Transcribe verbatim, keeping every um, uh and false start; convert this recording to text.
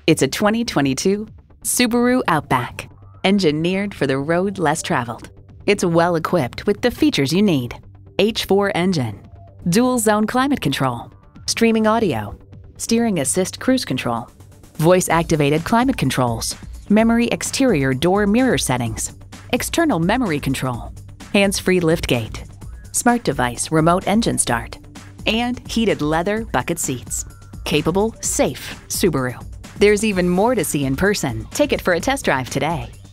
It's a twenty twenty-two Subaru Outback, engineered for the road less traveled. It's well equipped with the features you need: H four engine, dual zone climate control, streaming audio, steering assist cruise control, voice activated climate controls, memory exterior door mirror settings, external memory control, hands-free liftgate, smart device remote engine start, and heated leather bucket seats. Capable, safe Subaru. There's even more to see in person. Take it for a test drive today.